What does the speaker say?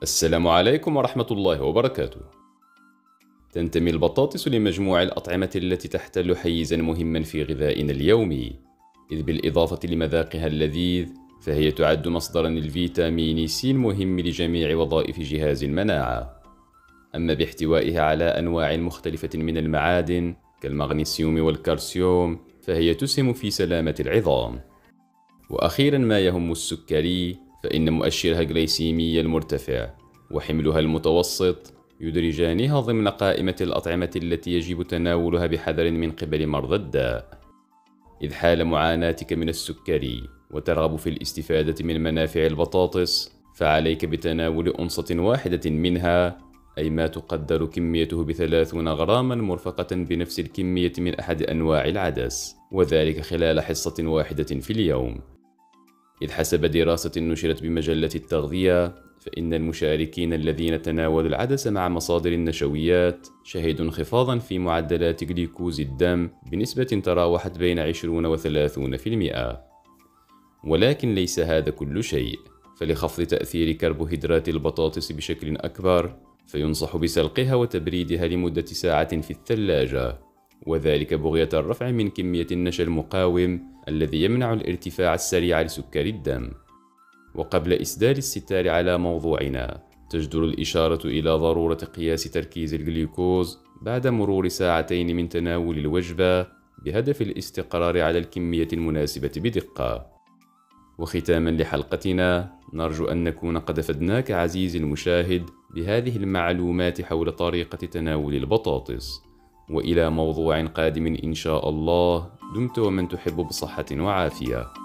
السلام عليكم ورحمة الله وبركاته. تنتمي البطاطس لمجموع الأطعمة التي تحتل حيزا مهما في غذائنا اليومي، إذ بالإضافة لمذاقها اللذيذ فهي تعد مصدرا للفيتامين سي المهم لجميع وظائف جهاز المناعة. أما باحتوائها على أنواع مختلفة من المعادن كالمغنيسيوم والكالسيوم فهي تسهم في سلامة العظام. وأخيرا ما يهم السكري، فإن مؤشرها الجليسيمي المرتفع وحملها المتوسط يدرجانها ضمن قائمة الأطعمة التي يجب تناولها بحذر من قبل مرضى الداء. إذ حال معاناتك من السكري وترغب في الاستفادة من منافع البطاطس، فعليك بتناول أنصة واحدة منها، أي ما تقدر كميته ب30 غراما مرفقة بنفس الكمية من أحد أنواع العدس، وذلك خلال حصة واحدة في اليوم. إذ حسب دراسة نشرت بمجلة التغذية، فإن المشاركين الذين تناولوا العدس مع مصادر النشويات شهدوا انخفاضا في معدلات جليكوز الدم بنسبة تراوحت بين 20 و 30%. ولكن ليس هذا كل شيء، فلخفض تأثير كربوهيدرات البطاطس بشكل أكبر فينصح بسلقها وتبريدها لمدة ساعة في الثلاجة، وذلك بغية الرفع من كمية النشا المقاوم الذي يمنع الارتفاع السريع لسكر الدم. وقبل إسدال الستار على موضوعنا، تجدر الإشارة إلى ضرورة قياس تركيز الجليكوز بعد مرور ساعتين من تناول الوجبة بهدف الاستقرار على الكمية المناسبة بدقة. وختاما لحلقتنا، نرجو أن نكون قد أفدناك عزيزي المشاهد بهذه المعلومات حول طريقة تناول البطاطس. وإلى موضوع قادم إن شاء الله، دمت ومن تحب بصحة وعافية.